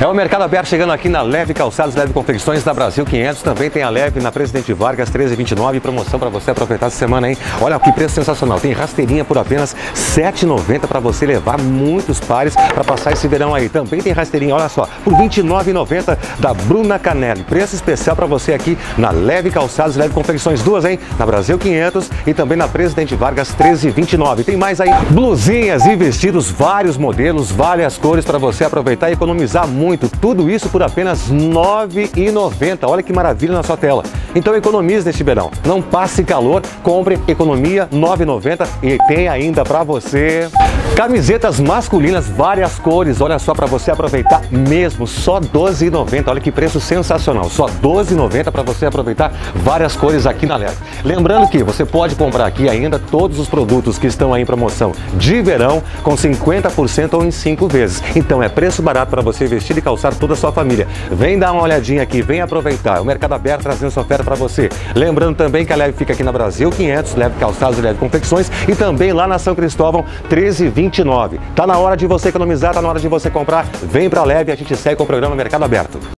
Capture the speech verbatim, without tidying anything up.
É o Mercado Aberto chegando aqui na Leve Calçados, Leve Confecções da Brasil quinhentos. Também tem a Leve na Presidente Vargas treze vinte e nove. Promoção para você aproveitar essa semana, hein? Olha que preço sensacional. Tem rasteirinha por apenas sete reais e noventa centavos para você levar muitos pares para passar esse verão aí. Também tem rasteirinha, olha só, por vinte e nove reais e noventa centavos da Bruna Canelli. Preço especial para você aqui na Leve Calçados, Leve Confecções. Duas, hein? Na Brasil quinhentos e também na Presidente Vargas treze vinte e nove. Tem mais aí blusinhas e vestidos, vários modelos, várias cores para você aproveitar e economizar muito. Tudo isso por apenas nove reais e noventa centavos. Olha que maravilha na sua tela. Então economize neste verão. Não passe calor, compre economia nove reais e noventa centavos e tem ainda para você camisetas masculinas, várias cores. Olha só, para você aproveitar mesmo, só doze reais e noventa centavos. Olha que preço sensacional. Só doze reais e noventa centavos para você aproveitar várias cores aqui na Leve. Lembrando que você pode comprar aqui ainda todos os produtos que estão aí em promoção de verão com cinquenta por cento ou em cinco vezes. Então é preço barato para você vestir e calçar toda a sua família. Vem dar uma olhadinha aqui, vem aproveitar. O Mercado Aberto trazendo essa oferta para você. Lembrando também que a Leve fica aqui na Brasil quinhentos, Leve Calçados e Leve Confecções, e também lá na São Cristóvão treze vinte e nove. Tá na hora de você economizar, tá na hora de você comprar. Vem pra Leve e a gente segue com o programa Mercado Aberto.